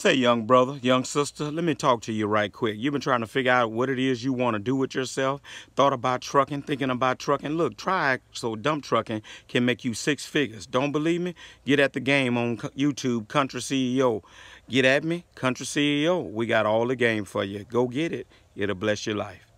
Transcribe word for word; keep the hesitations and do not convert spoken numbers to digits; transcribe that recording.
Say, young brother, young sister, let me talk to you right quick. You've been trying to figure out what it is you want to do with yourself, thought about trucking, thinking about trucking. Look, try it so dump trucking can make you six figures. Don't believe me? Get at the game on YouTube, Country C E O. Get at me, Country C E O. We got all the game for you. Go get it. It'll bless your life.